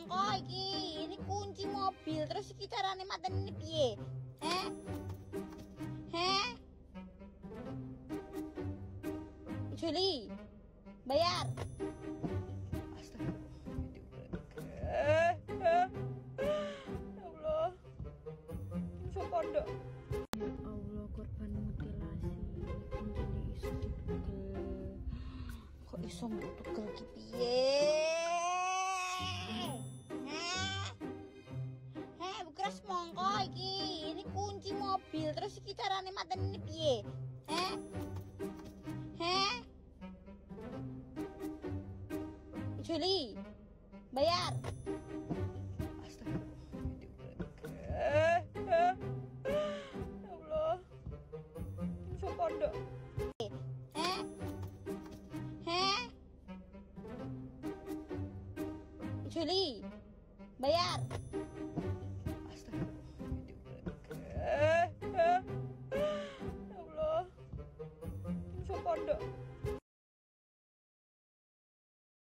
mongko iki. Ini kunci mobil terus iki carane mateni piye? Juli, bayar. Ya Allah, bisa pondok. Ya Allah, korban mutilasi. Kuncine iso ditugel. Kok iso ditugel ki piye? Bukras mongko iki. Ini kunci mobil terus iki carane mateni piye? Juli, bayar. Ya Allah, bisa pondok. Juli, bayar.